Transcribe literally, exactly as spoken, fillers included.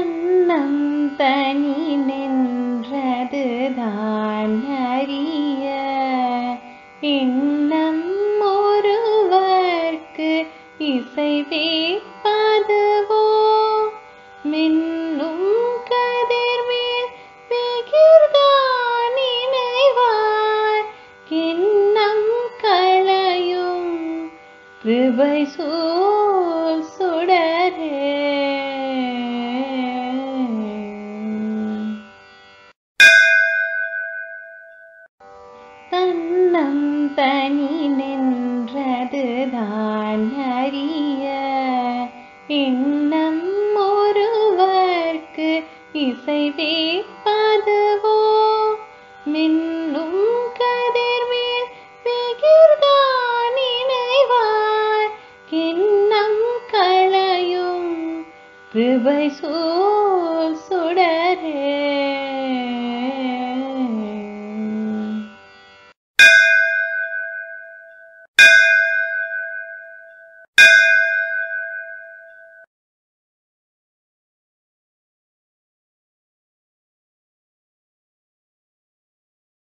தன்னம் தனி நின்றதுதான் அறிய எண்ணம் ஒருவர்க்கு இசைவேற்பதுவோ மின்னும் கதிர்மேல் விகிர்தான் நினைவார் கிண்ணம் களையும் கிருபை சூழ் சுடரே. தன்னம் தனி நின்றதுதான் அறிய எண்ணம் ஒருவர்க்கு இசைவேற்பதுவோ மின்னும் கதிர்மேல் விகிர்தான் நினைவார் கிண்ணம் களையும் கிருபை சூழ்